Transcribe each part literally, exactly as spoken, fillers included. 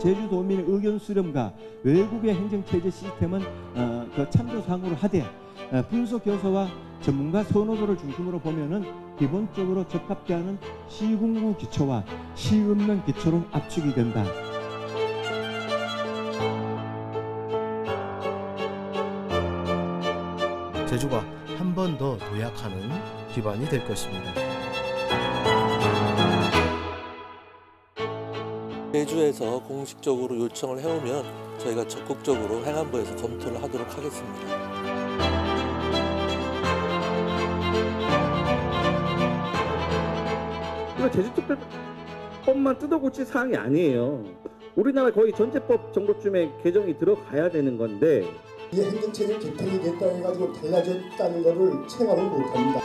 제주도민의 의견 수렴과 외국의 행정체제 시스템은 어, 그 참조사항으로 하되 어, 분석 교서와 전문가 선호도를 중심으로 보면은 기본적으로 적합지 않은 시군구 기초와 시읍면 기초로 압축이 된다. 제주가 한 번 더 도약하는 기반이 될 것입니다. 제주에서 공식적으로 요청을 해오면 저희가 적극적으로 행안부에서 검토를 하도록 하겠습니다. 이거 제주특별법만 뜯어고칠 사항이 아니에요. 우리나라 거의 전제법 정도쯤에 개정이 들어가야 되는 건데 이 행정체제 개편이 됐다 해가지고 달라졌다는 것을 체감을 못합니다.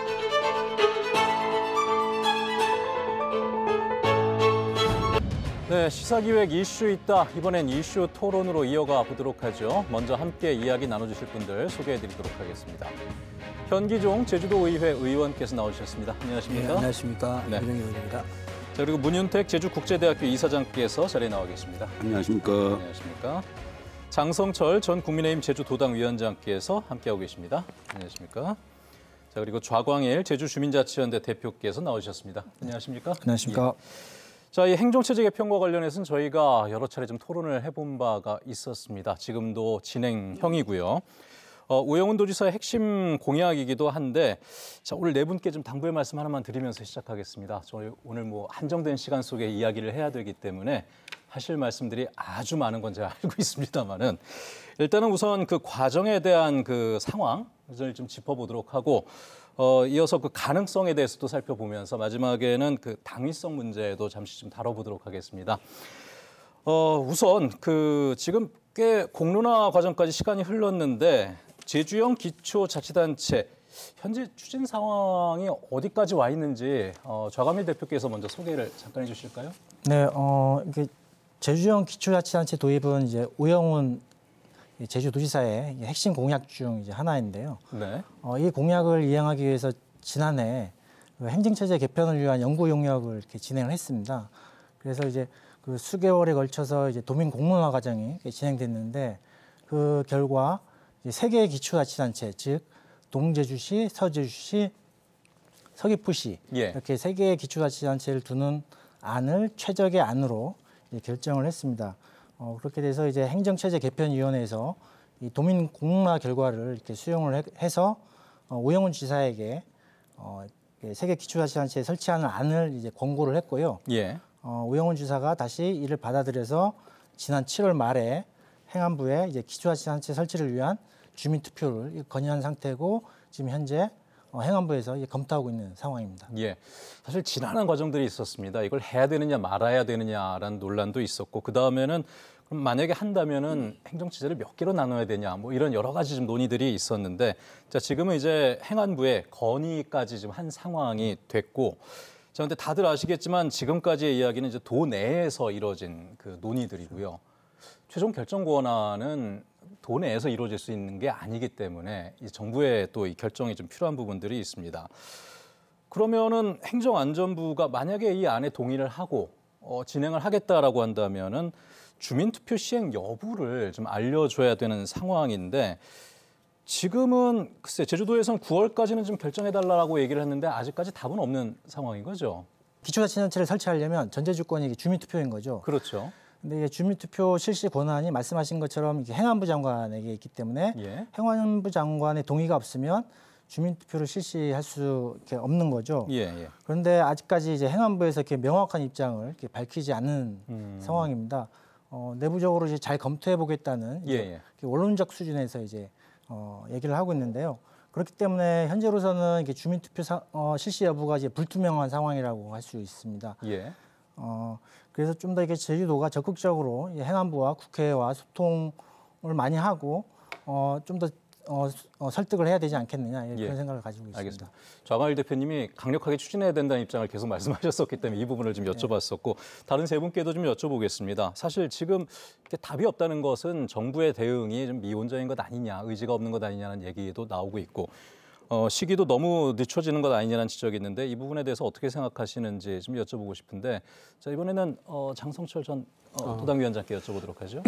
네, 시사기획 이슈 있다. 이번엔 이슈 토론으로 이어가 보도록 하죠. 먼저 함께 이야기 나눠주실 분들 소개해드리도록 하겠습니다. 현기종 제주도의회 의원께서 나오셨습니다. 안녕하십니까? 네, 안녕하십니까? 네. 이병희 의원입니다. 자, 그리고 문윤택 제주국제대학교 이사장께서 자리에 나와 계십니다. 안녕하십니까? 안녕하십니까? 장성철 전 국민의힘 제주도당 위원장께서 함께하고 계십니다. 안녕하십니까? 자, 그리고 좌광일 제주주민자치연대 대표께서 나오셨습니다. 안녕하십니까? 안녕하십니까? 예. 자, 이 행정체제 개편과 관련해서는 저희가 여러 차례 좀 토론을 해본 바가 있었습니다. 지금도 진행형이고요. 어, 우영훈 도지사의 핵심 공약이기도 한데, 자, 오늘 네 분께 좀 당부의 말씀 하나만 드리면서 시작하겠습니다. 저희 오늘 뭐 한정된 시간 속에 이야기를 해야 되기 때문에 하실 말씀들이 아주 많은 건 제가 알고 있습니다만은 일단은 우선 그 과정에 대한 그 상황을 좀 짚어보도록 하고, 어, 이어서 그 가능성에 대해서도 살펴보면서 마지막에는 그 당위성 문제도 잠시 좀 다뤄보도록 하겠습니다. 어, 우선 그 지금 꽤 공론화 과정까지 시간이 흘렀는데 제주형 기초자치단체 현재 추진 상황이 어디까지 와 있는지 어, 좌감일 대표께서 먼저 소개를 잠깐 해주실까요? 네, 어, 이게 제주형 기초자치단체 도입은 이제 우영훈 제주도지사의 핵심 공약 중 이제 하나인데요. 네. 어, 이 공약을 이행하기 위해서 지난해 그 행정체제 개편을 위한 연구 용역을 이렇게 진행을 했습니다. 그래서 이제 그 수개월에 걸쳐서 이제 도민 공론화 과정이 진행됐는데 그 결과 이제 세 개의 기초자치단체, 즉 동제주시, 서제주시, 서귀포시 예. 이렇게 세 개의 기초자치단체를 두는 안을 최적의 안으로 결정을 했습니다. 어, 그렇게 돼서 이제 행정체제 개편위원회에서 이 도민 공론화 결과를 이렇게 수용을 해, 해서 어, 우영훈 지사에게 어, 세 개 기초자치단체에 설치하는 안을 이제 권고를 했고요. 예. 어, 우영훈 지사가 다시 이를 받아들여서 지난 칠월 말에 행안부에 이제 기초자치단체 설치를 위한 주민투표를 건의한 상태고 지금 현재 어, 행안부에서 이제 검토하고 있는 상황입니다. 예, 사실 지난한 과정들이 있었습니다. 이걸 해야 되느냐 말아야 되느냐라는 논란도 있었고 그 다음에는 그럼 만약에 한다면은 행정체제를 몇 개로 나눠야 되냐 뭐 이런 여러 가지 좀 논의들이 있었는데 자 지금은 이제 행안부에 건의까지 좀 한 상황이 됐고 자 근데 다들 아시겠지만 지금까지의 이야기는 이제 도 내에서 이루어진 그 논의들이고요. 최종 결정 권한은 도 내에서 이루어질 수 있는 게 아니기 때문에 이 정부의 또 이 결정이 좀 필요한 부분들이 있습니다. 그러면은 행정안전부가 만약에 이 안에 동의를 하고 어, 진행을 하겠다라고 한다면은 주민투표 시행 여부를 좀 알려줘야 되는 상황인데 지금은 글쎄 제주도에서는 구월까지는 좀 결정해달라고 얘기를 했는데 아직까지 답은 없는 상황인 거죠. 기초자치단체를 설치하려면 전제조건이 주민투표인 거죠. 그렇죠. 근데 이게 주민투표 실시 권한이 말씀하신 것처럼 이게 행안부 장관에게 있기 때문에 예. 행안부 장관의 동의가 없으면 주민투표를 실시할 수 이렇게 없는 거죠. 예, 예. 그런데 아직까지 이제 행안부에서 이렇게 명확한 입장을 이렇게 밝히지 않는 음. 상황입니다. 어, 내부적으로 이제 잘 검토해 보겠다는 예, 예. 원론적 수준에서 이제 어, 얘기를 하고 있는데요. 그렇기 때문에 현재로서는 이게 주민투표 사, 어, 실시 여부가 이제 불투명한 상황이라고 할 수 있습니다. 예. 어, 그래서 좀 더 이게 제주도가 적극적으로 행안부와 국회와 소통을 많이 하고 어, 좀 더 어, 어, 설득을 해야 되지 않겠느냐 그런 예. 생각을 가지고 있습니다. 알겠습니다. 좌광일 대표님이 강력하게 추진해야 된다는 입장을 계속 말씀하셨었기 때문에 이 부분을 좀 여쭤봤었고 다른 세 분께도 좀 여쭤보겠습니다. 사실 지금 답이 없다는 것은 정부의 대응이 좀 미온적인 것 아니냐, 의지가 없는 것 아니냐는 얘기도 나오고 있고 어, 시기도 너무 늦춰지는 것 아니냐는 지적이 있는데 이 부분에 대해서 어떻게 생각하시는지 좀 여쭤보고 싶은데 자 이번에는 어, 장성철 전 어, 도당위원장께 여쭤보도록 하죠.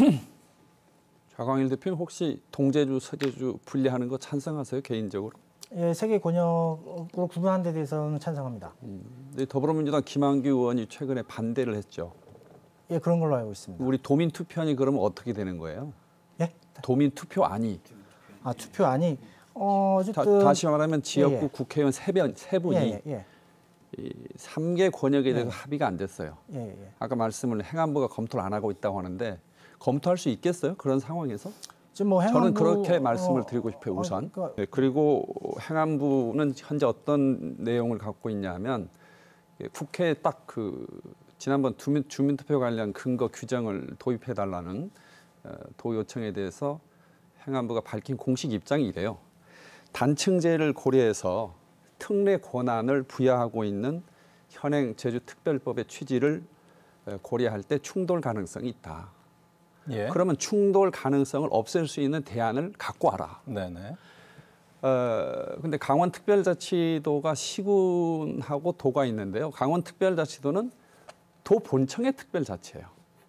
좌광일 대표는 혹시 동제주, 서제주 분리하는 거 찬성하세요 개인적으로? 예, 세계 권역으로 구분하는 데 대해서는 찬성합니다. 음, 근데 더불어민주당 김한규 의원이 최근에 반대를 했죠. 예, 그런 걸로 알고 있습니다. 우리 도민 투표안이 그러면 어떻게 되는 거예요? 예? 도민 투표안이 아, 투표안이 어, 다, 어쨌든 다시 말하면 지역구 예, 예. 국회의원 세, 명, 세 분이 예, 예, 이 삼 개 권역에 대해서 예. 합의가 안 됐어요. 예, 예. 아까 말씀을 행안부가 검토를 안 하고 있다고 하는데 검토할 수 있겠어요? 그런 상황에서? 지금 뭐 행안부, 저는 그렇게 말씀을 어, 드리고 싶어요. 우선. 어, 그러니까, 네, 그리고 행안부는 현재 어떤 내용을 갖고 있냐면 국회에 딱 그 지난번 주민, 주민투표 관련 근거 규정을 도입해달라는 어, 도 요청에 대해서 행안부가 밝힌 공식 입장이 이래요. 단층제를 고려해서 특례 권한을 부여하고 있는 현행 제주특별법의 취지를 고려할 때 충돌 가능성이 있다. 예. 그러면 충돌 가능성을 없앨 수 있는 대안을 갖고 와라. 네네. 어, 근데 강원특별자치도가 시군하고 도가 있는데요. 강원특별자치도는 도 본청의 특별자치예요.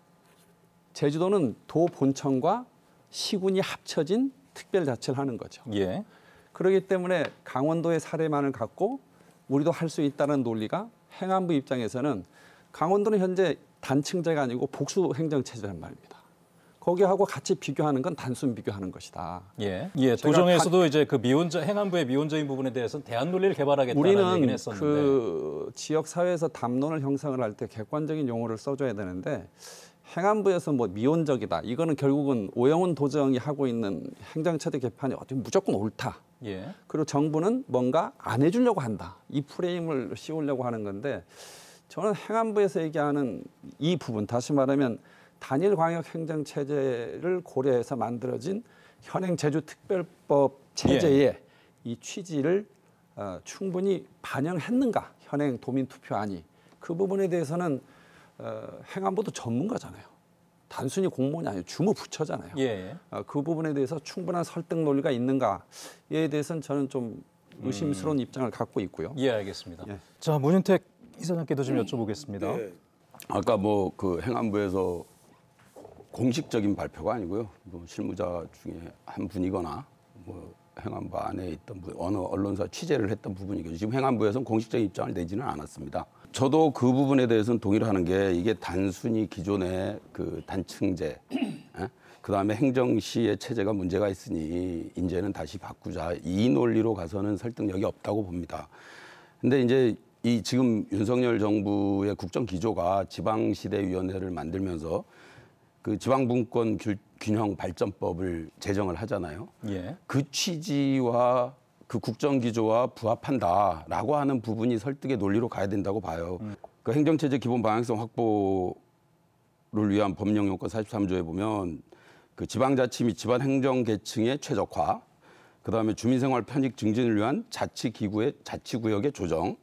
제주도는 도 본청과 시군이 합쳐진 특별자치를 하는 거죠. 예. 그렇기 때문에 강원도의 사례만을 갖고 우리도 할 수 있다는 논리가 행안부 입장에서는 강원도는 현재 단층제가 아니고 복수 행정체제란 말입니다. 거기하고 같이 비교하는 건 단순 비교하는 것이다. 예. 예. 제가 도정에서도 이제 그 미온적 행안부의 미온적인 부분에 대해서는 대안 논리를 개발하겠다는 얘기는 우리는 했었는데. 그 지역 사회에서 담론을 형성을 할 때 객관적인 용어를 써줘야 되는데 행안부에서 뭐 미온적이다. 이거는 결국은 오영훈 도정이 하고 있는 행정체제 개편이 어떻게 무조건 옳다. 예. 그리고 정부는 뭔가 안 해주려고 한다. 이 프레임을 씌우려고 하는 건데 저는 행안부에서 얘기하는 이 부분, 다시 말하면 단일 광역 행정 체제를 고려해서 만들어진 현행 제주특별법 체제의 예. 이 취지를 어, 충분히 반영했는가? 현행 도민투표안이 그 부분에 대해서는 어, 행안부도 전문가잖아요. 단순히 공무원이 아니고 주무부처잖아요. 예. 어, 그 부분에 대해서 충분한 설득 논리가 있는가에 대해서는 저는 좀 의심스러운 음. 입장을 갖고 있고요. 예, 알겠습니다. 예. 자, 문윤택 이사장께도 좀 여쭤보겠습니다. 네. 아까 뭐 그 행안부에서 공식적인 발표가 아니고요. 뭐 실무자 중에 한 분이거나 뭐 행안부 안에 있던 분, 어느 언론사 취재를 했던 부분이겠죠. 지금 행안부에서는 공식적인 입장을 내지는 않았습니다. 저도 그 부분에 대해서는 동의를 하는 게 이게 단순히 기존의 그 단층제, 예? 그다음에 행정시의 체제가 문제가 있으니 이제는 다시 바꾸자. 이 논리로 가서는 설득력이 없다고 봅니다. 근데 이제 이 지금 윤석열 정부의 국정 기조가 지방시대위원회를 만들면서 그 지방분권 균형 발전법을 제정을 하잖아요. 예. 그 취지와 그 국정 기조와 부합한다라고 하는 부분이 설득의 논리로 가야 된다고 봐요. 음. 그 행정체제 기본 방향성 확보를 위한 법령 요건 사십삼 조에 보면 그 지방자치 및 지방행정계층의 최적화, 그다음에 주민생활 편익 증진을 위한 자치기구의 자치구역의 조정,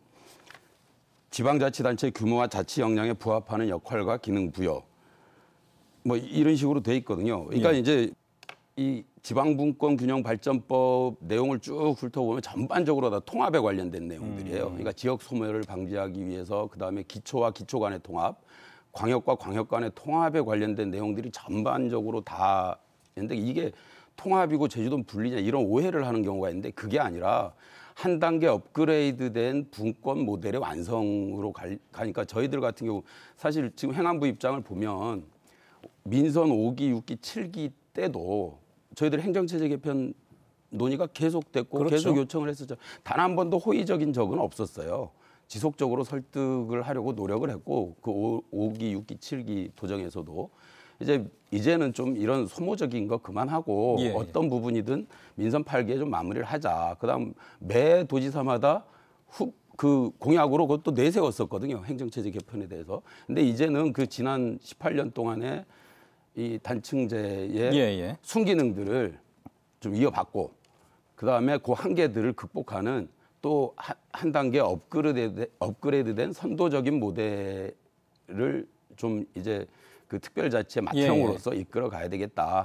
지방자치단체 규모와 자치 역량에 부합하는 역할과 기능 부여, 뭐 이런 식으로 돼 있거든요. 그러니까 예. 이제 이 지방분권 균형 발전법 내용을 쭉 훑어보면 전반적으로 다 통합에 관련된 내용들이에요. 음. 그러니까 지역 소멸을 방지하기 위해서 그다음에 기초와 기초 간의 통합, 광역과 광역 간의 통합에 관련된 내용들이 전반적으로 다 있는데 이게 통합이고 제주도는 분리냐 이런 오해를 하는 경우가 있는데 그게 아니라 한 단계 업그레이드된 분권 모델의 완성으로 갈, 가니까 저희들 같은 경우 사실 지금 행안부 입장을 보면 민선 오 기, 육 기, 칠 기 때도 저희들 행정체제 개편 논의가 계속됐고 그렇죠. 계속 요청을 했었죠. 단 한 번도 호의적인 적은 없었어요. 지속적으로 설득을 하려고 노력을 했고 그 오 기, 육 기, 칠 기 도정에서도 이제 이제는 좀 이런 소모적인 거 그만하고 예, 어떤 예. 부분이든 민선 팔 기에 좀 마무리를 하자. 그다음 매 도지사마다 후, 그 공약으로 그것도 내세웠었거든요. 행정체제 개편에 대해서. 근데 이제는 그 지난 십팔 년 동안에 이 단층제의 예, 예. 순기능들을 좀 이어받고 그다음에 그 한계들을 극복하는 또 한 단계 업그레이드, 업그레이드된 선도적인 모델을 좀 이제 그 특별자치의 맏형으로서 예, 예. 이끌어 가야 되겠다.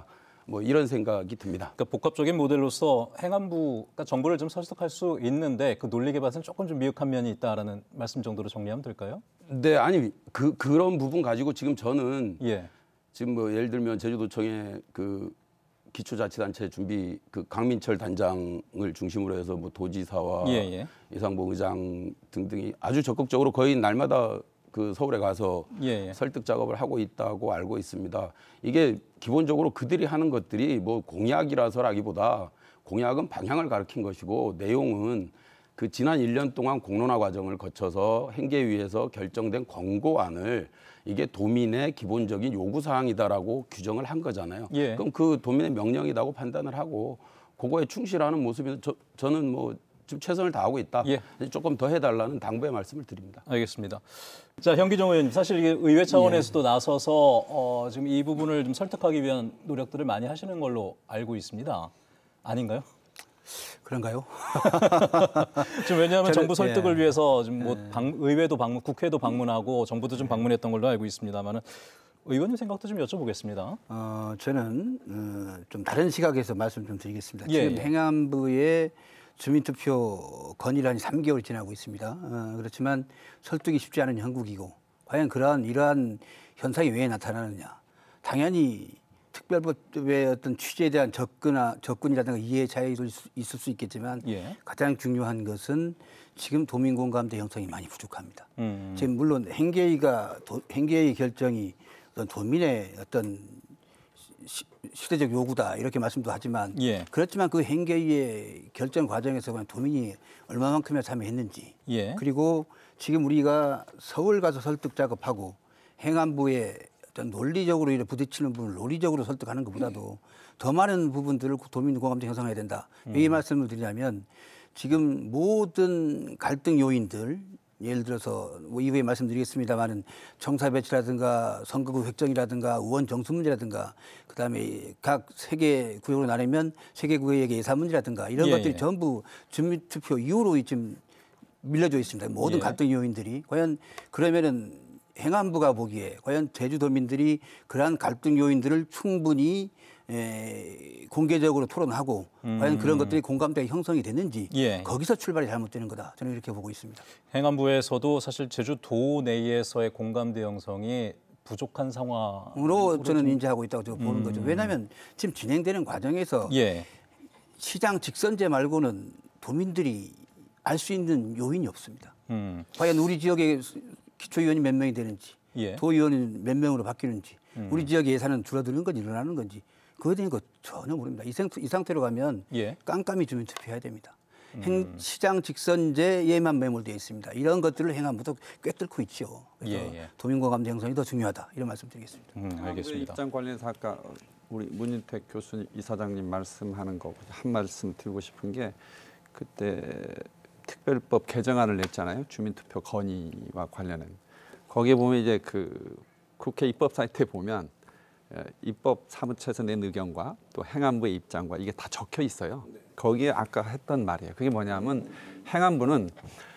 뭐 이런 생각이 듭니다. 그러니까 복합적인 모델로서 행안부가 정부를 좀 설득할 수 있는데 그 논리 개발은 조금 좀 미흡한 면이 있다라는 말씀 정도로 정리하면 될까요? 네, 아니 그 그런 부분 가지고 지금 저는 예. 지금 뭐 예를 들면 제주도청의 그 기초자치단체 준비 그 강민철 단장을 중심으로 해서 뭐 도지사와 예, 예. 이상봉 의장 등등이 아주 적극적으로 거의 날마다 그 서울에 가서 예, 예. 설득 작업을 하고 있다고 알고 있습니다. 이게 기본적으로 그들이 하는 것들이 뭐 공약이라서라기보다 공약은 방향을 가리킨 것이고 내용은 그 지난 일 년 동안 공론화 과정을 거쳐서 행계위에서 결정된 권고안을 이게 도민의 기본적인 요구사항이다라고 규정을 한 거잖아요. 예. 그럼 그 도민의 명령이라고 판단을 하고 그거에 충실하는 모습이 저, 저는 뭐 지금 최선을 다하고 있다. 예. 조금 더 해달라는 당부의 말씀을 드립니다. 알겠습니다. 자, 현기정 의원님, 사실 이게 의회 차원에서도 나서서 어, 지금 이 부분을 좀 설득하기 위한 노력들을 많이 하시는 걸로 알고 있습니다. 아닌가요? 그런가요? 지금 왜냐하면 저는, 정부 설득을 예. 위해서 지금 뭐 방, 의회도 방문, 국회도 방문하고 정부도 좀 방문했던 걸로 알고 있습니다만은 의원님 생각도 좀 여쭤보겠습니다. 어, 저는 어, 좀 다른 시각에서 말씀 좀 드리겠습니다. 예, 지금 예. 행안부의 주민투표 건의란이 삼 개월이 지나고 있습니다. 어, 그렇지만 설득이 쉽지 않은 형국이고 과연 그러한 이러한 현상이 왜 나타나느냐? 당연히 특별법의 어떤 취지에 대한 접근아, 접근이라든가 이해 차이도 있을 수 있겠지만 예. 가장 중요한 것은 지금 도민 공감대 형성이 많이 부족합니다. 음. 지금 물론 행계위가 도, 행계위 결정이 어떤 도민의 어떤 시, 시대적 요구다 이렇게 말씀도 하지만 예. 그렇지만 그 행계위의 결정 과정에서 그냥 도민이 얼마만큼이나 참여했는지 예. 그리고 지금 우리가 서울 가서 설득 작업하고 행안부에 어떤 논리적으로 이렇게 부딪히는 부분을 논리적으로 설득하는 것보다도 더 많은 부분들을 도민 공감대 형성해야 된다. 왜 이 말씀을 드리냐면 지금 모든 갈등 요인들 예를 들어서 뭐 이후에 말씀드리겠습니다만은 청사 배치라든가 선거구 획정이라든가 의원 정수 문제라든가 그다음에 각 세개 구역으로 나누면 세개 구역의 예산 문제라든가 이런 예, 것들이 예. 전부 주민투표 이후로 지금 밀려져 있습니다. 모든 예. 갈등 요인들이 과연 그러면은 행안부가 보기에 과연 제주도민들이 그러한 갈등 요인들을 충분히 에, 공개적으로 토론하고 음. 과연 그런 것들이 공감대가 형성이 됐는지 예. 거기서 출발이 잘못되는 거다. 저는 이렇게 보고 있습니다. 행안부에서도 사실 제주도 내에서의 공감대 형성이 부족한 상황으로 으로 저는 좀- 인지하고 있다고 제가 보는 음. 거죠. 왜냐하면 지금 진행되는 과정에서 예. 시장 직선제 말고는 도민들이 알 수 있는 요인이 없습니다. 음. 과연 우리 지역에 기초의원이 몇 명이 되는지 예. 도의원이 몇 명으로 바뀌는지 음. 우리 지역 예산은 줄어드는 건지 늘어나는 건지 그거에 대한 거 전혀 모릅니다. 이, 상, 이 상태로 가면 예. 깜깜이 주민 투표해야 됩니다. 음. 행, 시장 직선제에만 매몰되어 있습니다. 이런 것들을 행안부도 꿰뚫고 있죠. 그래서 예, 예. 도민공감대 형성이 더 중요하다. 이런 말씀드리겠습니다. 음, 알겠습니다. 입장 관련해서 아까 우리 문인택 교수님 이사장님 말씀하는 거 한 말씀 드리고 싶은 게 그때 특별법 개정안을 냈잖아요. 주민투표 건의와 관련한 거기에 보면 이제 그 국회 입법 사이트에 보면 입법 사무처에서 낸 의견과 또 행안부의 입장과 이게 다 적혀 있어요. 거기에 아까 했던 말이에요. 그게 뭐냐면 행안부는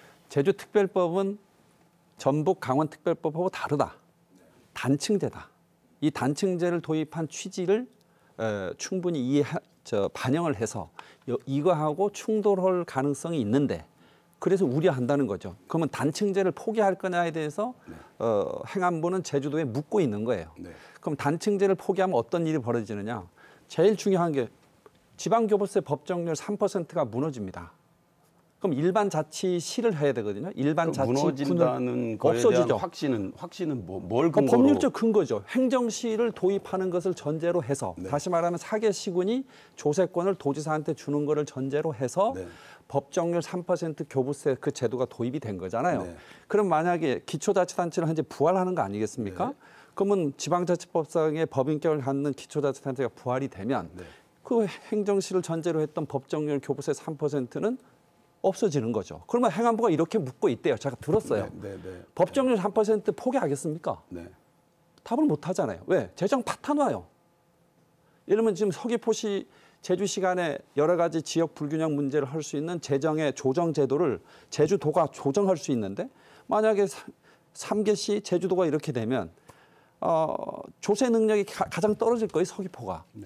제주특별법은 전북 강원특별법하고 다르다. 단층제다. 이 단층제를 도입한 취지를 에, 충분히 이해 저, 반영을 해서 여, 이거하고 충돌할 가능성이 있는데 그래서 우려한다는 거죠. 그러면 단층제를 포기할 거냐에 대해서 네. 어, 행안부는 제주도에 묻고 있는 거예요. 네. 그럼 단층제를 포기하면 어떤 일이 벌어지느냐. 제일 중요한 게 지방교부세 법정률 삼 퍼센트가 무너집니다. 그럼 일반 자치시를 해야 되거든요. 일반 자치 무너진다는 거에 없어지죠. 대한 확신은 확신은 뭐, 뭘 어, 근거로? 법률적 근거죠. 행정시를 도입하는 것을 전제로 해서 네. 다시 말하면 사개 시군이 조세권을 도지사한테 주는 거를 전제로 해서 네. 법정률 삼 퍼센트 교부세 그 제도가 도입이 된 거잖아요. 네. 그럼 만약에 기초자치단체는 현재 부활하는 거 아니겠습니까? 네. 그러면 지방자치법상의 법인격을 갖는 기초자치단체가 부활이 되면 네. 그 행정시를 전제로 했던 법정률 교부세 삼 퍼센트는 없어지는 거죠. 그러면 행안부가 이렇게 묻고 있대요. 제가 들었어요. 네, 네, 네. 법정률 삼 퍼센트 포기하겠습니까? 네. 답을 못 하잖아요. 왜? 재정 파탄 와요. 예를 들면 지금 서귀포시 제주시 간에 여러 가지 지역 불균형 문제를 할 수 있는 재정의 조정 제도를 제주도가 조정할 수 있는데 만약에 삼 개시 제주도가 이렇게 되면 어, 조세 능력이 가, 가장 떨어질 거예요. 서귀포가. 네.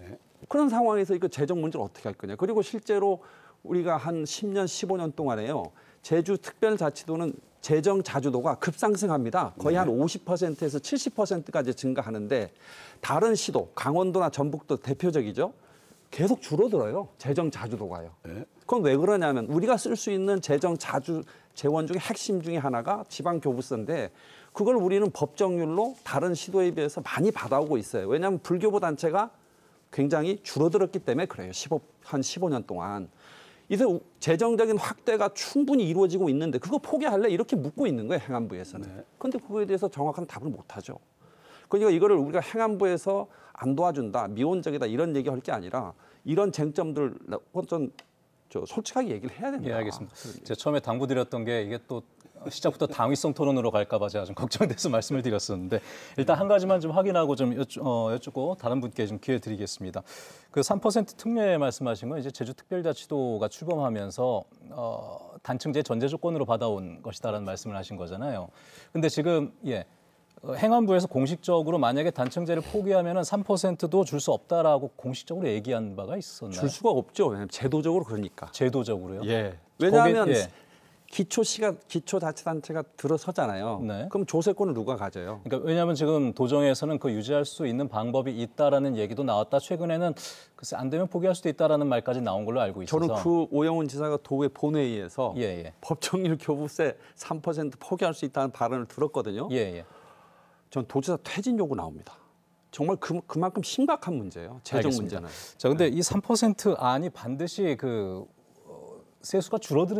그런 상황에서 이거 재정 문제를 어떻게 할 거냐. 그리고 실제로 우리가 한 십 년, 십오 년 동안에요. 제주 특별자치도는 재정 자주도가 급상승합니다. 거의 한 오십 퍼센트에서 칠십 퍼센트까지 증가하는데 다른 시도, 강원도나 전북도 대표적이죠. 계속 줄어들어요. 재정 자주도가요. 네. 그건 왜 그러냐면 우리가 쓸 수 있는 재정 자주 재원 중에 핵심 중에 하나가 지방교부세인데 그걸 우리는 법정률로 다른 시도에 비해서 많이 받아오고 있어요. 왜냐하면 불교부 단체가 굉장히 줄어들었기 때문에 그래요. 십오, 한 십오 년 동안. 이제 재정적인 확대가 충분히 이루어지고 있는데 그거 포기할래? 이렇게 묻고 있는 거예요. 행안부에서는. 네. 그런데 그거에 대해서 정확한 답을 못하죠. 그러니까 이거를 우리가 행안부에서 안 도와준다, 미온적이다 이런 얘기할 게 아니라 이런 쟁점들 좀 저 솔직하게 얘기를 해야 된다. 예, 알겠습니다. 제가 처음에 당부드렸던 게 이게 또 시작부터 당위성 토론으로 갈까 봐 제가 좀 걱정돼서 말씀을 드렸었는데 일단 한 가지만 좀 확인하고 좀 여쭈, 어, 여쭙고 다른 분께 좀 기회 드리겠습니다. 그 삼 퍼센트 특례 말씀하신 건 이제 제주특별자치도가 출범하면서 어, 단층제 전제 조건으로 받아온 것이다라는 말씀을 하신 거잖아요. 근데 지금 예. 행안부에서 공식적으로 만약에 단층제를 포기하면은 삼 퍼센트도 줄 수 없다라고 공식적으로 얘기한 바가 있었나요? 줄 수가 없죠. 왜냐하면 제도적으로 그러니까. 제도적으로요? 예. 왜냐하면 거기, 예. 기초시가 기초자치단체가 들어서잖아요. 네. 그럼 조세권을 누가 가져요? 그러니까 왜냐하면 지금 도정에서는 그 유지할 수 있는 방법이 있다라는 얘기도 나왔다. 최근에는 글쎄 안 되면 포기할 수도 있다라는 말까지 나온 걸로 알고 있어서. 저는 그 오영훈 지사가 도의 본회의에서 예, 예. 법정률 교부세 삼 퍼센트 포기할 수 있다는 발언을 들었거든요. 예, 예. 전 도지사 퇴진 요구 나옵니다. 정말 그, 그만큼 심각한 문제예요. 재정 알겠습니다. 문제는. 자, 근데 네. 이 삼 퍼센트 안이 반드시 그 어, 세수가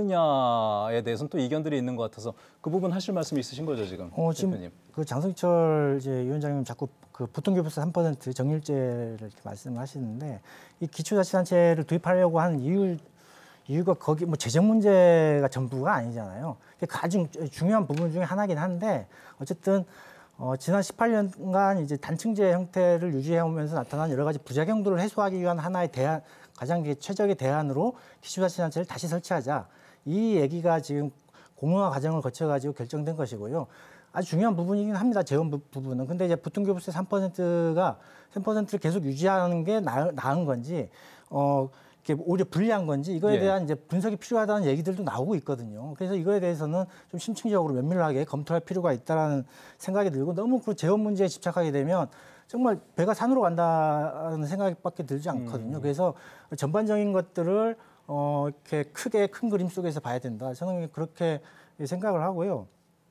줄어드느냐에 대해서는 또 이견들이 있는 것 같아서 그 부분 하실 말씀 있으신 거죠 지금? 어, 지금 대표님. 그 장성철 이제 위원장님 자꾸 그 보통교부세 삼 퍼센트 정률제를 이렇게 말씀하시는데 이 기초자치단체를 도입하려고 하는 이유 이유가 거기 뭐 재정 문제가 전부가 아니잖아요. 가장 중요한 부분 중에 하나긴 한데 어쨌든. 어, 지난 십팔 년간 이제 단층제 형태를 유지해오면서 나타난 여러 가지 부작용들을 해소하기 위한 하나의 대안, 가장 최적의 대안으로 기초자치단체를 다시 설치하자. 이 얘기가 지금 공론화 과정을 거쳐가지고 결정된 것이고요. 아주 중요한 부분이긴 합니다. 재원 부, 부분은. 근데 이제 보통교부세 삼 퍼센트가 삼 퍼센트를 계속 유지하는 게 나, 나은 건지, 어, 이게 오히려 불리한 건지 이거에 예. 대한 이제 분석이 필요하다는 얘기들도 나오고 있거든요. 그래서 이거에 대해서는 좀 심층적으로 면밀하게 검토할 필요가 있다라는 생각이 들고 너무 그 재원 문제에 집착하게 되면 정말 배가 산으로 간다는 생각밖에 들지 않거든요. 음. 그래서 전반적인 것들을 어, 이렇게 크게 큰 그림 속에서 봐야 된다. 저는 그렇게 생각을 하고요.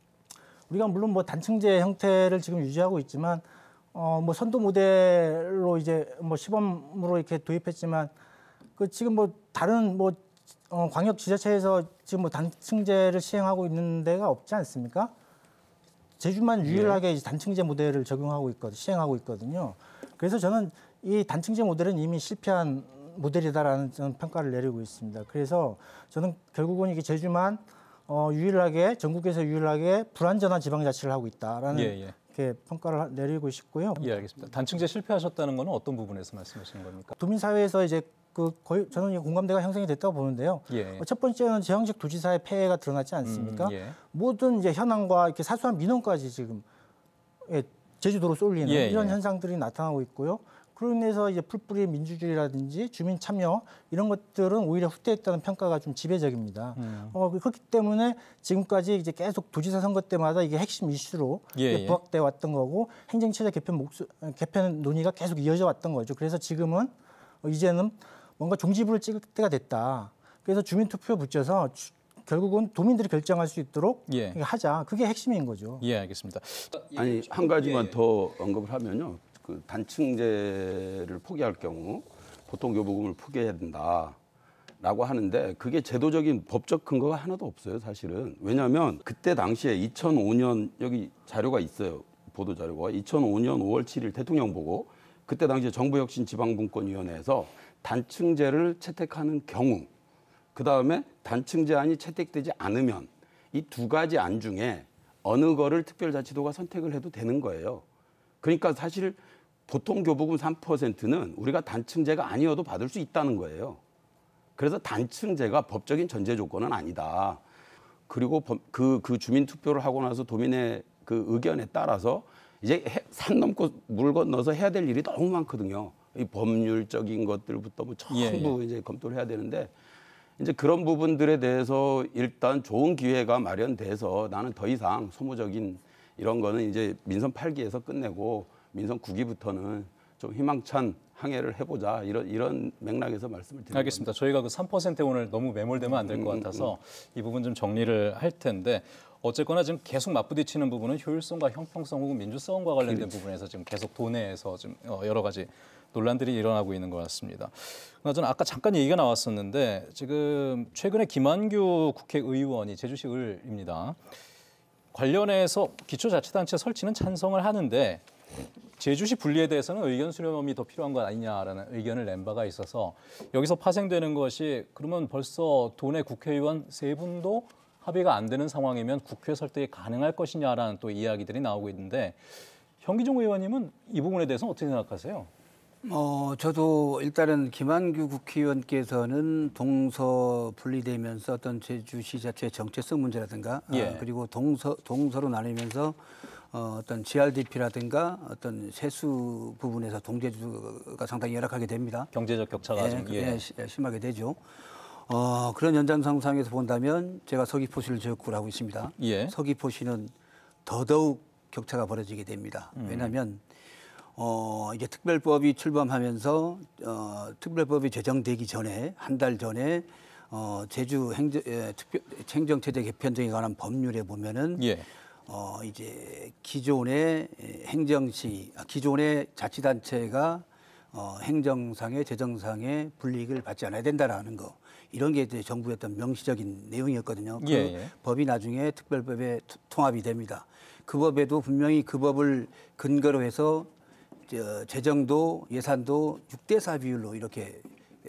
우리가 물론 뭐 단층제 형태를 지금 유지하고 있지만 어, 뭐 선도 모델로 이제 뭐 시범으로 이렇게 도입했지만 그 지금 뭐 다른 뭐 어, 광역 지자체에서 지금 뭐 단층제를 시행하고 있는 데가 없지 않습니까? 제주만 유일하게 이제 단층제 모델을 적용하고 있거든, 시행하고 있거든요. 그래서 저는 이 단층제 모델은 이미 실패한 모델이다라는 저는 평가를 내리고 있습니다. 그래서 저는 결국은 이게 제주만 어, 유일하게 전국에서 유일하게 불완전한 지방자치를 하고 있다라는 예, 예. 이렇게 평가를 내리고 싶고요. 예, 알겠습니다. 단층제 실패하셨다는 건 어떤 부분에서 말씀하시는 겁니까? 도민 사회에서 이제 그 거의 저는 공감대가 형성이 됐다고 보는데요. 예. 어, 첫 번째는 제왕적 도지사의 폐해가 드러났지 않습니까? 음, 예. 모든 이제 현황과 이렇게 사소한 민원까지 지금 예, 제주도로 쏠리는 예, 이런 예. 현상들이 나타나고 있고요. 그로 인해서 이제 풀뿌리 민주주의라든지 주민 참여 이런 것들은 오히려 후퇴했다는 평가가 좀 지배적입니다. 음. 어, 그렇기 때문에 지금까지 이제 계속 도지사 선거 때마다 이게 핵심 이슈로 예, 이제 예. 부각돼 왔던 거고 행정체제 개편 목소, 개편 논의가 계속 이어져 왔던 거죠. 그래서 지금은 어, 이제는 뭔가 종지부를 찍을 때가 됐다. 그래서 주민투표 붙여서 주, 결국은 도민들이 결정할 수 있도록 예. 하자. 그게 핵심인 거죠. 예, 알겠습니다. 아니 한 가지만 예. 더 언급을 하면요. 그 단층제를 포기할 경우 보통교부금을 포기해야 된다라고 하는데 그게 제도적인 법적 근거가 하나도 없어요. 사실은. 왜냐하면 그때 당시에 이천오 년 여기 자료가 있어요. 보도 자료가 이천오 년 오월 칠일 대통령 보고 그때 당시에 정부혁신지방분권위원회에서 단층제를 채택하는 경우 그다음에 단층제안이 채택되지 않으면 이 두 가지 안 중에 어느 거를 특별자치도가 선택을 해도 되는 거예요. 그러니까 사실 보통교부금 삼 퍼센트는 우리가 단층제가 아니어도 받을 수 있다는 거예요. 그래서 단층제가 법적인 전제 조건은 아니다. 그리고 그, 그 주민투표를 하고 나서 도민의 그 의견에 따라서 이제 산 넘고 물 건너서 해야 될 일이 너무 많거든요. 이 법률적인 것들부터 뭐 전부 예, 예. 이제 검토를 해야 되는데 이제 그런 부분들에 대해서 일단 좋은 기회가 마련돼서 나는 더 이상 소모적인 이런 거는 이제 민선 팔 기에서 끝내고 민선 구 기부터는 좀 희망찬 항해를 해보자 이런 이런 맥락에서 말씀을 드립니다. 알겠습니다. 저희가 그 삼 퍼센트에 오늘 너무 매몰되면 안 될 것 음, 같아서 이 부분 좀 정리를 할 텐데 어쨌거나 지금 계속 맞부딪히는 부분은 효율성과 형평성 혹은 민주성과 관련된 그렇지. 부분에서 지금 계속 도내에서 좀 여러 가지 논란들이 일어나고 있는 것 같습니다. 그나저나 아까 잠깐 얘기가 나왔었는데 지금 최근에 김한규 국회의원이 제주시 을입니다. 관련해서 기초자치단체 설치는 찬성을 하는데 제주시 분리에 대해서는 의견 수렴이 더 필요한 것 아니냐라는 의견을 낸 바가 있어서 여기서 파생되는 것이 그러면 벌써 도내 국회의원 세 분도 합의가 안 되는 상황이면 국회 설득이 가능할 것이냐라는 또 이야기들이 나오고 있는데 현기종 의원님은 이 부분에 대해서는 어떻게 생각하세요? 어, 저도 일단은 김한규 국회의원께서는 동서 분리되면서 어떤 제주시 자체의 정체성 문제라든가 예. 아, 그리고 동서 동서로 나뉘면서 어, 어떤 지알디피라든가 어떤 세수 부분에서 동제주가 상당히 열악하게 됩니다. 경제적 격차가 예, 좀 그- 예. 예, 시- 심하게 되죠. 어, 그런 연장선상에서 본다면 제가 서귀포시를 지역구로 하고 있습니다. 예. 서귀포시는 더더욱 격차가 벌어지게 됩니다. 음. 왜냐하면 어, 이제 특별법이 출범하면서 어, 특별법이 제정되기 전에 한 달 전에 어, 제주 행정, 예, 특별, 행정체제 개편 등에 관한 법률에 보면은 예. 어, 이제 기존의 행정시, 아, 기존의 자치단체가 어, 행정상의 재정상의 불이익을 받지 않아야 된다라는 거. 이런 게 이제 정부의 어떤 명시적인 내용이었거든요. 그 예, 예. 법이 나중에 특별법에 투- 통합이 됩니다. 그 법에도 분명히 그 법을 근거로 해서 저 재정도 예산도 육 대 사 비율로 이렇게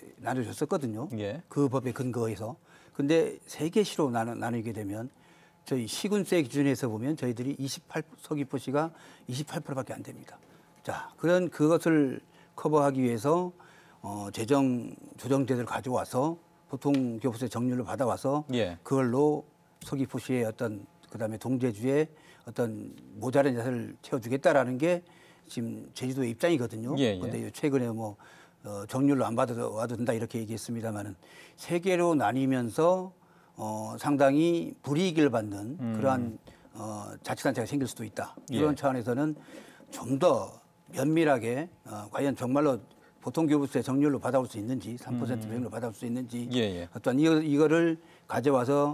나눠줬었거든요. 예. 그 법에 근거해서. 근데 세계시로 나눠, 나누게 되면 저희 시군세 기준에서 보면 저희들이 이십팔, 서귀포시가 이십팔 퍼센트밖에 안 됩니다. 자, 그런 그것을 커버하기 위해서 어, 재정 조정제도를 가져와서 보통 교부세 정률을 받아와서 예. 그걸로 서귀포시의 어떤 그다음에 동제주의 어떤 모자란 자세를 채워주겠다라는 게 지금 제주도의 입장이거든요. 예, 예. 그런데 최근에 뭐 어, 정률로 안 받아와도 된다 이렇게 얘기했습니다만은 세 개로 나뉘면서 어, 상당히 불이익을 받는 음. 그러한 어, 자치단체가 생길 수도 있다. 예. 이런 차원에서는 좀 더 면밀하게 어, 과연 정말로 보통 교부세 정률로 받아올 수 있는지 삼 퍼센트 정률로 받아올 수 있는지 예, 예. 어떤 이거, 이거를 가져와서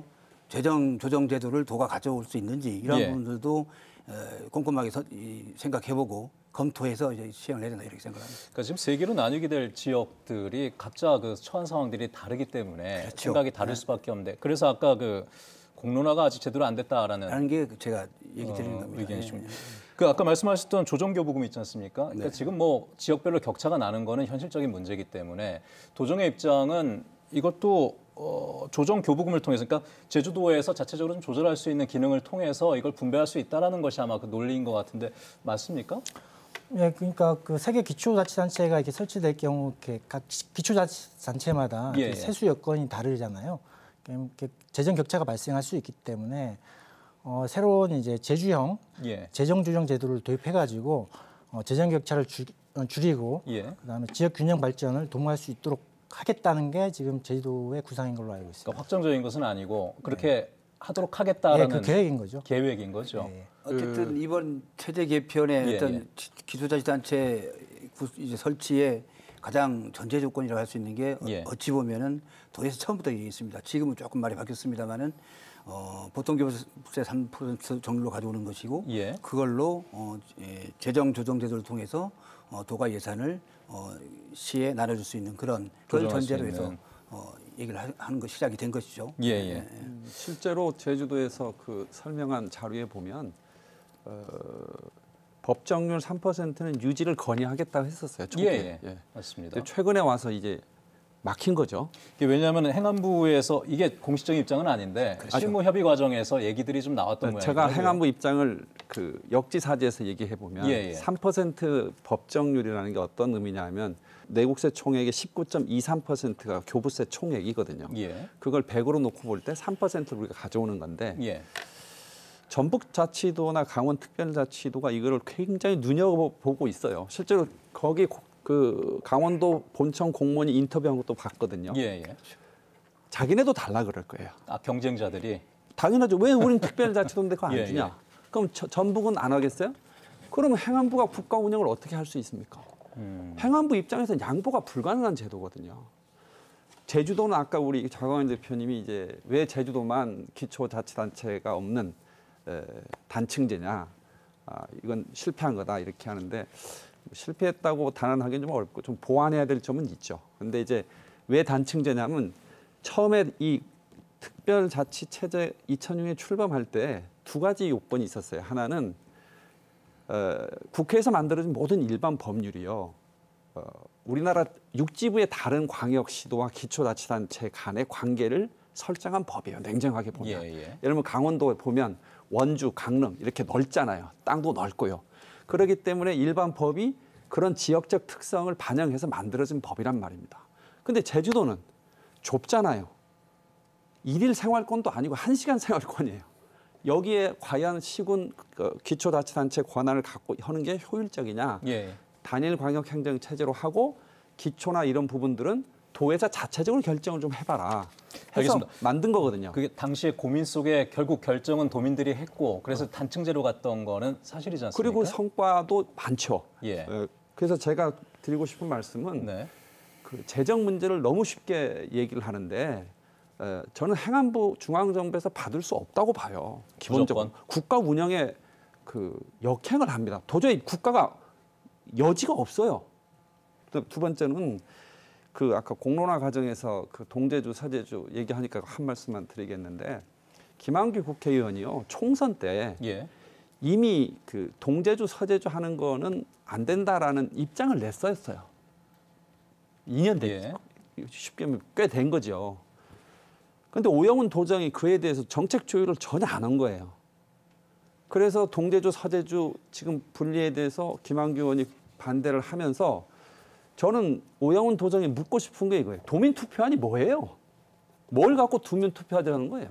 재정 조정 제도를 도가 가져올 수 있는지 이런 예. 부분들도 어, 꼼꼼하게 서, 이, 생각해보고 검토해서 이제 시행을 해야 된다 이렇게 생각합니다. 그러니까 지금 세 개로 나뉘게 될 지역들이 각자 그 처한 상황들이 다르기 때문에 그렇죠. 생각이 다를 수밖에 없는데 그래서 아까 그 공론화가 아직 제대로 안 됐다라는 라는 게 제가 얘기 드리는 어, 겁니다. 의견이십니다. 예, 예. 그 아까 말씀하셨던 조정교부금 있지 않습니까? 그러니까 네. 지금 뭐 지역별로 격차가 나는 거는 현실적인 문제이기 때문에 도정의 입장은 이것도 어, 조정교부금을 통해서 그러니까 제주도에서 자체적으로 좀 조절할 수 있는 기능을 통해서 이걸 분배할 수 있다라는 것이 아마 그 논리인 것 같은데 맞습니까? 예, 그러니까 그 세계 기초자치단체가 이렇게 설치될 경우 이렇게 각 기초자치단체마다 예, 이렇게 예. 세수 여건이 다르잖아요. 이렇게 재정 격차가 발생할 수 있기 때문에 어, 새로운 이제 제주형 예. 재정 조정 제도를 도입해가지고 어, 재정 격차를 줄, 어, 줄이고 예. 그다음에 지역 균형 발전을 도모할 수 있도록 하겠다는 게 지금 제주도의 구상인 걸로 알고 있습니다. 그러니까 확정적인 것은 아니고 그렇게 하도록 하겠다라는 예, 그 계획인 거죠. 계획인 거죠. 예, 예. 어쨌든 이번 체제 개편의 예, 어떤 예. 기- 기초자치단체 구- 이제 설치의 가장 전제 조건이라고 할 수 있는 게 예. 어찌 보면은 도에서 처음부터 얘기했습니다. 지금은 조금 말이 바뀌었습니다만은 어, 보통 교부세 삼 퍼센트 정도로 가져오는 것이고 예. 그걸로 어, 예, 재정 조정 제도를 통해서 어, 도가 예산을 어, 시에 나눠줄 수 있는 그런 그런 조정할 수 전제로 해서 있는. 어, 얘기를 하- 하는 것 시작이 된 것이죠. 예, 예. 음, 실제로 제주도에서 그 설명한 자료에 보면 어, 법정률 삼 퍼센트는 유지를 건의하겠다고 했었어요. 초기에. 예, 예. 예. 맞습니다. 근데 최근에 와서 이제 막힌 거죠. 이게 왜냐하면 행안부에서 이게 공식적인 입장은 아닌데 실무 협의 과정에서 얘기들이 좀 나왔던 모양이에요. 제가 행안부 입장을 그 역지사지에서 얘기해 보면 예, 예. 삼 퍼센트 법정률이라는 게 어떤 의미냐면 내국세 총액의 십구 점 이삼 퍼센트가 교부세 총액이거든요. 예. 그걸 백으로 놓고 볼 때 삼 퍼센트를 우리가 가져오는 건데 예. 전북자치도나 강원특별자치도가 이거를 굉장히 눈여겨보고 있어요. 실제로 거기 고- 그 강원도 본청 공무원이 인터뷰한 것도 봤거든요. 예, 예. 자기네도 달라 그럴 거예요. 아, 경쟁자들이. 당연하죠. 왜 우린 특별자치도인데 그거 안 예, 주냐? 예. 그럼 저, 전북은 안 하겠어요? 그러면 행안부가 국가 운영을 어떻게 할 수 있습니까? 음. 행안부 입장에서는 양보가 불가능한 제도거든요. 제주도는 아까 우리 자광현 대표님이 이제 왜 제주도만 기초자치단체가 없는 에, 단층제냐? 아, 이건 실패한 거다 이렇게 하는데 실패했다고 단언하기는 좀 어렵고 좀 보완해야 될 점은 있죠. 근데 이제 왜 단층제냐면 처음에 이 특별자치체제 이천 년에 출범할 때 두 가지 요건이 있었어요. 하나는 어, 국회에서 만들어진 모든 일반 법률이요. 어, 우리나라 육지부의 다른 광역시도와 기초자치단체 간의 관계를 설정한 법이에요. 냉정하게 보면. 예, 예. 예를 들면 강원도에 보면 원주, 강릉 이렇게 넓잖아요. 땅도 넓고요. 그렇기 때문에 일반 법이 그런 지역적 특성을 반영해서 만들어진 법이란 말입니다. 근데 제주도는 좁잖아요. 일일 생활권도 아니고 한 시간 생활권이에요. 여기에 과연 시군 기초자치단체 권한을 갖고 하는 게 효율적이냐. 예. 단일 광역행정체제로 하고 기초나 이런 부분들은 도에서 자체적으로 결정을 좀 해봐라 해서 알겠습니다. 만든 거거든요. 그게 당시에 고민 속에 결국 결정은 도민들이 했고 그래서 단층제로 갔던 거는 사실이지 않습니까? 그리고 성과도 많죠. 예. 에, 그래서 제가 드리고 싶은 말씀은 네. 그 재정 문제를 너무 쉽게 얘기를 하는데 에, 저는 행안부 중앙정부에서 받을 수 없다고 봐요. 기본적으로 무조건? 국가 운영에 그 역행을 합니다. 도저히 국가가 여지가 없어요. 두 번째는 그 아까 공론화 과정에서 그 동제주, 서제주 얘기하니까 한 말씀만 드리겠는데 김한규 국회의원이요 총선 때 예. 이미 그 동제주, 서제주 하는 거는 안 된다라는 입장을 냈었어요. 이 년 됐죠. 예. 쉽게 하면 꽤 된 거죠. 그런데 오영훈 도정이 그에 대해서 정책 조율을 전혀 안 한 거예요. 그래서 동제주, 서제주 지금 분리에 대해서 김한규 의원이 반대를 하면서 저는 오영훈 도정이 묻고 싶은 게 이거예요. 도민 투표안이 뭐예요? 뭘 갖고 도민 투표하자는 거예요?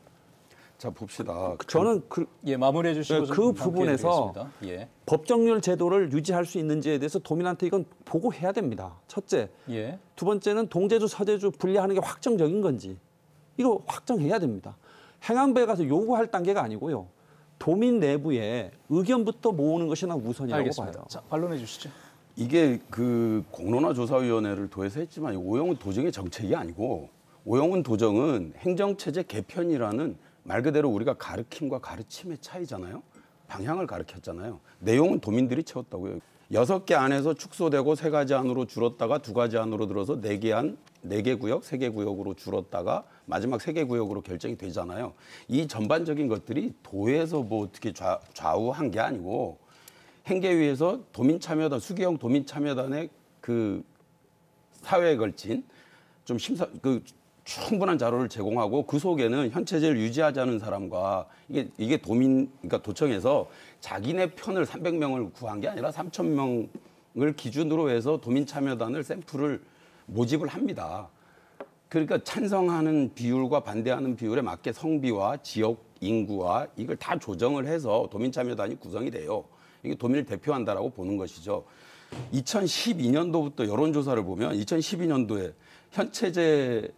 자 봅시다. 저는 그, 예, 마무리해 주시고 그 좀 부분에서 함께 예. 법정률 제도를 유지할 수 있는지에 대해서 도민한테 이건 보고해야 됩니다. 첫째. 예. 두 번째는 동제주, 서제주 분리하는 게 확정적인 건지 이거 확정해야 됩니다. 행안부에 가서 요구할 단계가 아니고요. 도민 내부에 의견부터 모으는 것이 난 우선이라고 알겠습니다. 봐요. 자, 반론해 주시죠. 이게 그 공론화 조사위원회를 도해서 했지만 오영훈 도정의 정책이 아니고 오영훈 도정은 행정체제 개편이라는 말 그대로 우리가 가르침과 가르침의 차이잖아요. 방향을 가르쳤잖아요. 내용은 도민들이 채웠다고요. 여섯 개 안에서 축소되고 세 가지 안으로 줄었다가 두 가지 안으로 들어서 네 개 안, 네 개 구역, 세 개 구역으로 줄었다가 마지막 세 개 구역으로 결정이 되잖아요. 이 전반적인 것들이 도에서 뭐 어떻게 좌, 좌우한 게 아니고 행계위에서 도민참여단, 수기형 도민참여단의 그 사회에 걸친 좀 심사, 그 충분한 자료를 제공하고 그 속에는 현 체제를 유지하자는 사람과 이게 이게 도민, 그러니까 도청에서 자기네 편을 삼백 명을 구한 게 아니라 삼천 명을 기준으로 해서 도민참여단을 샘플을 모집을 합니다. 그러니까 찬성하는 비율과 반대하는 비율에 맞게 성비와 지역 인구와 이걸 다 조정을 해서 도민참여단이 구성이 돼요. 이게 도민을 대표한다라고 보는 것이죠. 이천십이 년도부터 여론조사를 보면 이천십이 년도에 현 체제를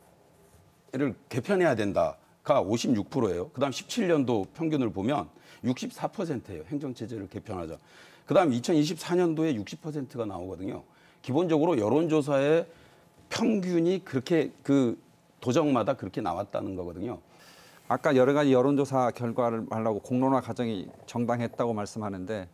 개편해야 된다가 오십육 퍼센트예요. 그다음 십칠 년도 평균을 보면 육십사 퍼센트예요. 행정체제를 개편하자. 그다음 이천이십사 년도에 육십 퍼센트가 나오거든요. 기본적으로 여론조사의 평균이 그렇게 그 도정마다 그렇게 나왔다는 거거든요. 아까 여러 가지 여론조사 결과를 말하고 공론화 과정이 정당했다고 말씀하는데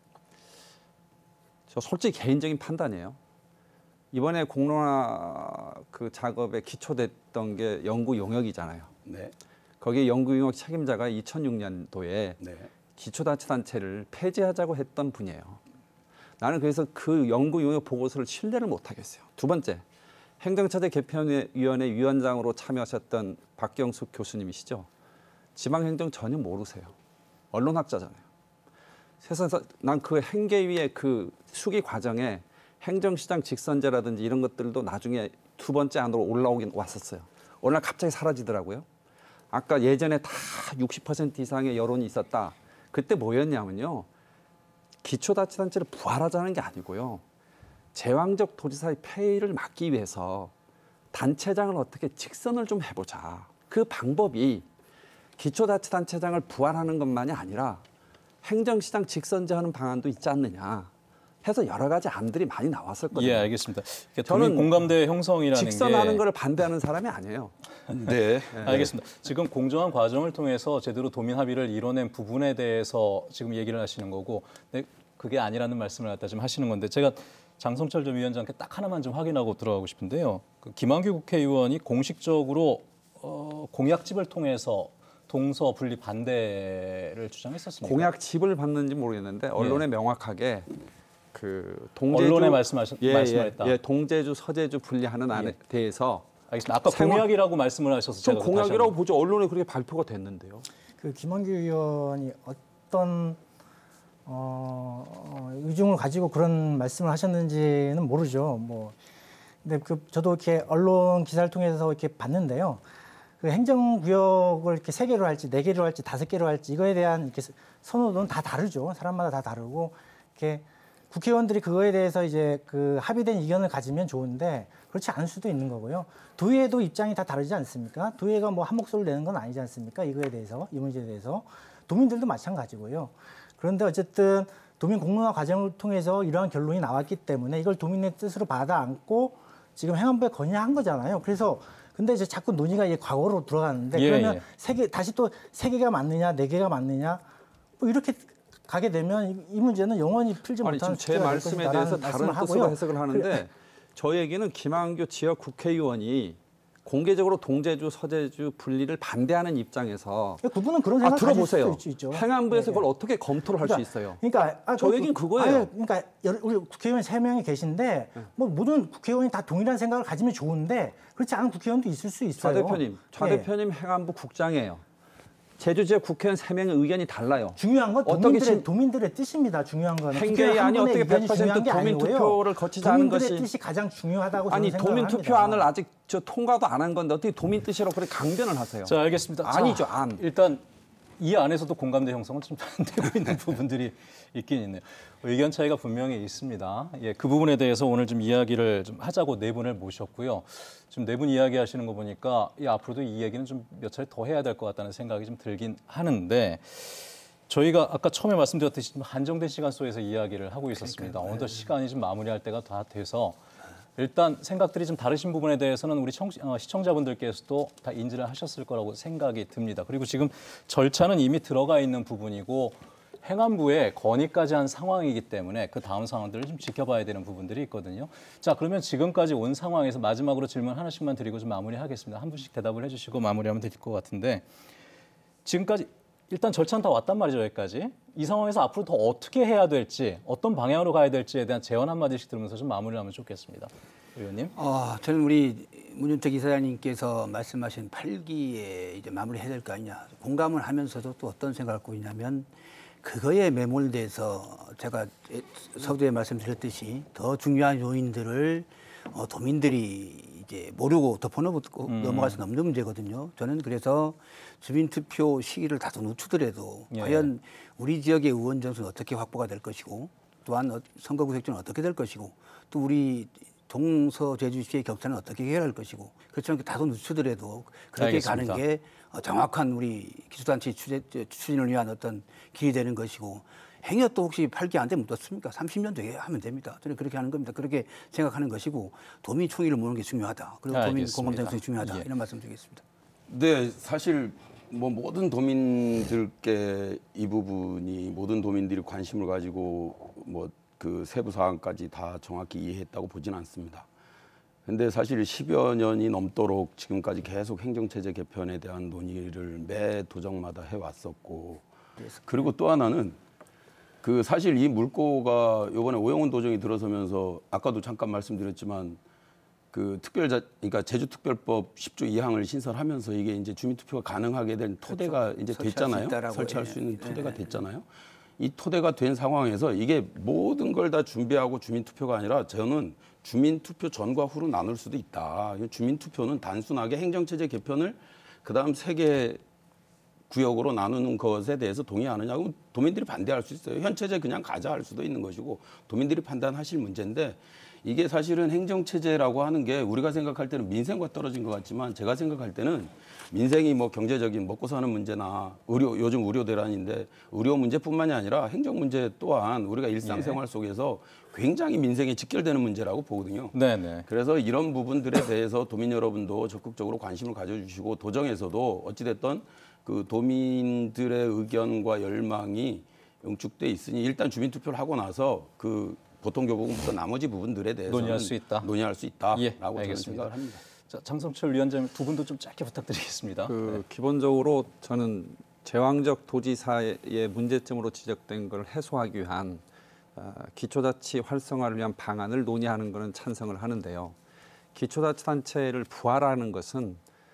저 솔직히 개인적인 판단이에요. 이번에 공론화 그 작업에 기초됐던 게 연구 용역이잖아요. 네. 거기에 연구 용역 책임자가 이천육 년도에 네. 기초자치단체를 폐지하자고 했던 분이에요. 나는 그래서 그 연구 용역 보고서를 신뢰를 못 하겠어요. 두 번째, 행정체제 개편위원회 위원장으로 참여하셨던 박경숙 교수님이시죠. 지방행정 전혀 모르세요. 언론학자잖아요. 세상에서 난 그 행계위의 그 수기 과정에 행정시장 직선제라든지 이런 것들도 나중에 두 번째 안으로 올라오긴 왔었어요. 어느 날 갑자기 사라지더라고요. 아까 예전에 다 육십 퍼센트 이상의 여론이 있었다. 그때 뭐였냐면요. 기초자치단체를 부활하자는 게 아니고요. 제왕적 도지사의 폐위를 막기 위해서 단체장을 어떻게 직선을 좀 해보자. 그 방법이 기초자치단체장을 부활하는 것만이 아니라 행정시장 직선제하는 방안도 있지 않느냐 해서 여러 가지 안들이 많이 나왔었거든요. 예, 알겠습니다. 그러니까 저는 공감대 형성이라는 직선하는 게... 걸 반대하는 사람이 아니에요. 네. 네. 알겠습니다. 지금 공정한 과정을 통해서 제대로 도민 합의를 이뤄낸 부분에 대해서 지금 얘기를 하시는 거고, 네, 그게 아니라는 말씀을 갖다 지금 하시는 건데, 제가 장성철 전 위원장께 딱 하나만 좀 확인하고 들어가고 싶은데요. 그 김한규 국회의원이 공식적으로 어, 공약집을 통해서 동서 분리 반대를 주장했었습니다. 공약집을 받는지 모르겠는데 언론에 예. 명확하게 그 동제주 언론에 말씀하셨 예, 말씀했다. 예, 예, 동제주 서제주 분리하는 안에 예. 대해서 알겠습니다. 아까 생활... 공약이라고 말씀을 하셔서 좀 제가 공약이라고 보죠. 언론에 그렇게 발표가 됐는데요. 그 김한규 의원이 어떤 어, 의중을 가지고 그런 말씀을 하셨는지는 모르죠. 뭐 근데 그 저도 이렇게 언론 기사를 통해서 이렇게 봤는데요. 그 행정구역을 이렇게 세 개로 할지 네 개로 할지 다섯 개로 할지 이거에 대한 이렇게 선호도는 다 다르죠. 사람마다 다 다르고 이렇게 국회의원들이 그거에 대해서 이제 그 합의된 의견을 가지면 좋은데 그렇지 않을 수도 있는 거고요. 도의회도 입장이 다 다르지 않습니까? 도의회가 뭐 한 목소리를 내는 건 아니지 않습니까? 이거에 대해서 이 문제에 대해서 도민들도 마찬가지고요. 그런데 어쨌든 도민 공론화 과정을 통해서 이러한 결론이 나왔기 때문에 이걸 도민의 뜻으로 받아 안고 지금 행안부에 건의한 거잖아요. 그래서 근데 이제 자꾸 논의가 이제 과거로 들어가는데 예, 그러면 예. 세 개 다시 또 세 개가 맞느냐 네 개가 맞느냐 뭐 이렇게 가게 되면 이, 이 문제는 영원히 풀지 아니, 못하는 지금 제 말씀에 대해서 다른 뜻으로 해석을 하는데 그래. 저에게는 김한규 지역 국회의원이 공개적으로 동제주 서제주 분리를 반대하는 입장에서 그분은 그런 아, 생각 가질 들어보세요. 수도 있죠. 행안부에서 네, 그걸 네. 어떻게 검토를 할 수 그러니까, 있어요? 그러니까 아, 저 얘기는 그거예요. 아니, 그러니까 여러, 우리 국회의원 세 명이 계신데 뭐 모든 국회의원이 다 동일한 생각을 가지면 좋은데 그렇지 않은 국회의원도 있을 수 있어요. 좌 대표님, 좌 네. 대표님 행안부 국장이에요. 제주 지역 국회의원 세 명의 의견이 달라요. 중요한 건 어떻게 도민들의, 진... 도민들의 뜻입니다. 중요한 건 행계이 아니 어떻게 백 퍼센트 도민 투표를 거치지 않은 것이 도민들의 뜻이 가장 중요하다고 아니 저는 도민 생각을 투표안을 합니다. 아직 저 통과도 안 한 건데 어떻게 도민 뜻이라고 그렇게 강변을 하세요? 자, 알겠습니다. 아니죠, 자, 안. 일단 이 안에서도 공감대 형성은 좀 안 되고 있는 부분들이 있긴 있네요. 의견 차이가 분명히 있습니다. 예, 그 부분에 대해서 오늘 좀 이야기를 좀 하자고 네 분을 모셨고요. 지금 네 분 이야기하시는 거 보니까 이 앞으로도 이 얘기는 좀 몇 차례 더 해야 될 것 같다는 생각이 좀 들긴 하는데 저희가 아까 처음에 말씀드렸듯이 좀 한정된 시간 속에서 이야기를 하고 있었습니다. 어느덧 시간이 좀 마무리할 때가 다 돼서 일단 생각들이 좀 다르신 부분에 대해서는 우리 청, 어, 시청자분들께서도 다 인지를 하셨을 거라고 생각이 듭니다. 그리고 지금 절차는 이미 들어가 있는 부분이고 행안부에 건의까지 한 상황이기 때문에 그 다음 상황들을 좀 지켜봐야 되는 부분들이 있거든요. 자, 그러면 지금까지 온 상황에서 마지막으로 질문 하나씩만 드리고 좀 마무리하겠습니다. 한 분씩 대답을 해주시고 마무리하면 될 것 같은데 지금까지 일단 절차는 다 왔단 말이죠, 여기까지. 이 상황에서 앞으로 더 어떻게 해야 될지, 어떤 방향으로 가야 될지에 대한 제언 한마디씩 들으면서 좀 마무리를 하면 좋겠습니다. 의원님. 어, 저는 우리 문윤택 이사장님께서 말씀하신 팔 기에 이제 마무리해야 될 거 아니냐. 공감을 하면서도 또 어떤 생각을 갖고 있냐면 그거에 매몰돼서 제가 서두에 말씀드렸듯이 더 중요한 요인들을 어, 도민들이 이제 모르고 덮어놓고 음. 넘어가서 넘는 문제거든요. 저는 그래서 주민투표 시기를 다소 늦추더라도 예. 과연 우리 지역의 의원 정수는 어떻게 확보가 될 것이고 또한 선거 구색제는 어떻게 될 것이고 또 우리 동서 제주시의 격차는 어떻게 해결할 것이고 그렇지만 다소 늦추더라도 그렇게 알겠습니다. 가는 게 정확한 우리 기초단체 추진, 추진을 위한 어떤 길이 되는 것이고 행여또 혹시 팔 기 안 되면 어떻습니까? 삼십 년 되게 하면 됩니다. 저는 그렇게 하는 겁니다. 그렇게 생각하는 것이고 도민 총의를 모으는 게 중요하다. 그리고 도민 알겠습니다. 공감정성이 중요하다. 예. 이런 말씀 드리겠습니다. 네, 사실 뭐 모든 도민들께 이 부분이 모든 도민들이 관심을 가지고 뭐 그 세부 사항까지 다 정확히 이해했다고 보지는 않습니다. 근데 사실 십여 년이 넘도록 지금까지 계속 행정체제 개편에 대한 논의를 매 도정마다 해왔었고 그리고 또 하나는 그 사실 이 물꼬가 이번에 오영훈 도정이 들어서면서 아까도 잠깐 말씀드렸지만 그 특별자 그러니까 제주특별법 십 조 이 항을 신설하면서 이게 이제 주민투표가 가능하게 된 토대가 그렇죠. 이제 설치할 수 됐잖아요. 설치할 예. 수 있는 예. 토대가 예. 됐잖아요. 이 토대가 된 상황에서 이게 모든 걸 다 준비하고 주민투표가 아니라 저는 주민투표 전과 후로 나눌 수도 있다. 주민투표는 단순하게 행정체제 개편을 그다음 세 개 구역으로 나누는 것에 대해서 동의하느냐고 도민들이 반대할 수 있어요. 현체제 그냥 가자 할 수도 있는 것이고 도민들이 판단하실 문제인데 이게 사실은 행정체제라고 하는 게 우리가 생각할 때는 민생과 떨어진 것 같지만 제가 생각할 때는 민생이 뭐 경제적인 먹고 사는 문제나 의료, 요즘 의료 대란인데 의료 문제뿐만이 아니라 행정 문제 또한 우리가 일상생활 속에서 굉장히 민생에 직결되는 문제라고 보거든요. 네네. 그래서 이런 부분들에 대해서 도민 여러분도 적극적으로 관심을 가져주시고 도정에서도 어찌됐든 그 도민들의 의견과 열망이 응축돼 있으니 일단 주민투표를 하고 나서 그 보통교부금부터 나머지 부분들에 대해서는 논의할 수 있다. 논의할 수 있다라고 예, 저는 알겠습니다. 생각을 합니다. 자, 장성철 위원장님 두 분도 좀 짧게 부탁드리겠습니다. 그 네. 기본적으로 저는 제왕적 도지사의 문제점으로 지적된 걸 해소하기 위한 어, 기초자치 활성화를 위한 방안을 논의하는 것은 찬성을 하는데요. 기초자치단체를 부활하는 것은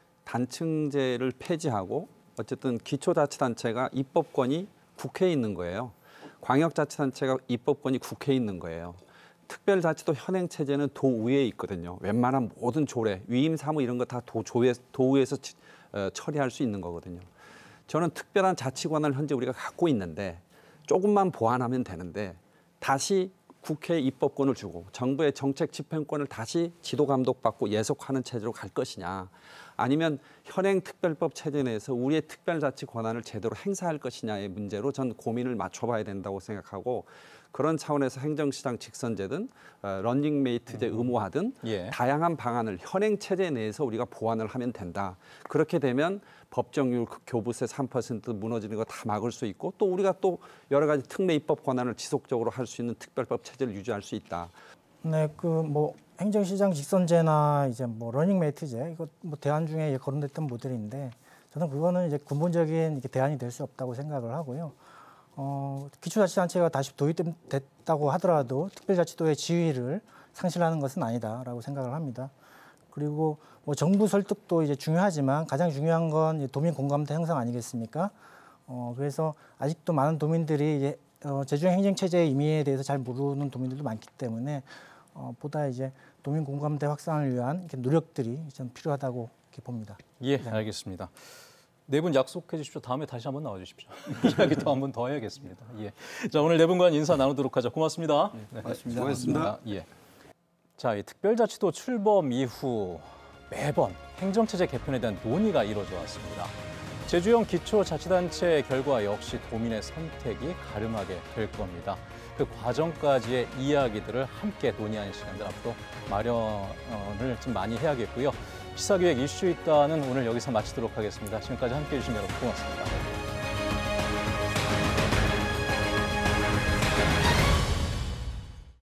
단층제를 폐지하고 어쨌든 기초자치단체가 입법권이 국회에 있는 거예요. 광역자치단체가 입법권이 국회에 있는 거예요. 특별자치도 현행 체제는 도의회에 있거든요. 웬만한 모든 조례, 위임 사무 이런 거 다 도조회, 도의회에서 어, 처리할 수 있는 거거든요. 저는 특별한 자치 권한을 현재 우리가 갖고 있는데 조금만 보완하면 되는데 다시 국회에 입법권을 주고 정부의 정책 집행권을 다시 지도 감독받고 예속하는 체제로 갈 것이냐, 아니면 현행 특별법 체제 내에서 우리의 특별자치 권한을 제대로 행사할 것이냐의 문제로 전 고민을 맞춰봐야 된다고 생각하고, 그런 차원에서 행정시장 직선제든 어, 런닝메이트제 의무화든 예. 다양한 방안을 현행 체제 내에서 우리가 보완을 하면 된다. 그렇게 되면 법정률, 교부세 삼 퍼센트 무너지는 거 다 막을 수 있고, 또 우리가 또 여러 가지 특례 입법 권한을 지속적으로 할 수 있는 특별법 체제를 유지할 수 있다. 네, 그 뭐 행정시장 직선제나 이제 뭐 러닝메이트제 이거 뭐 대안 중에 거론됐던 모델인데 저는 그거는 이제 근본적인 이렇게 대안이 될 수 없다고 생각을 하고요. 어, 기초자치단체가 다시 도입됐다고 하더라도 특별자치도의 지위를 상실하는 것은 아니다라고 생각을 합니다. 그리고 뭐 정부 설득도 이제 중요하지만 가장 중요한 건 도민 공감대 형성 아니겠습니까? 어, 그래서 아직도 많은 도민들이 이제 어, 제주형 행정체제의 의미에 대해서 잘 모르는 도민들도 많기 때문에 어, 보다 이제 도민 공감대 확산을 위한 이렇게 노력들이 좀 필요하다고 이렇게 봅니다. 예, 네. 알겠습니다. 네 분 약속해 주십시오. 다음에 다시 한번 나와 주십시오. 이야기 또 한 번 더 해야겠습니다. 예. 자, 오늘 네 분간 인사 나누도록 하죠. 고맙습니다. 네. 고맙습니다. 고맙습니다. 예. 자, 이 특별자치도 출범 이후 매번 행정체제 개편에 대한 논의가 이루어져 왔습니다. 제주형 기초자치단체 결과 역시 도민의 선택이 가름하게 될 겁니다. 그 과정까지의 이야기들을 함께 논의하는 시간들 앞으로 마련을 좀 많이 해야겠고요. 시사기획 이슈 있다는 오늘 여기서 마치도록 하겠습니다. 지금까지 함께해 주신 여러분 고맙습니다.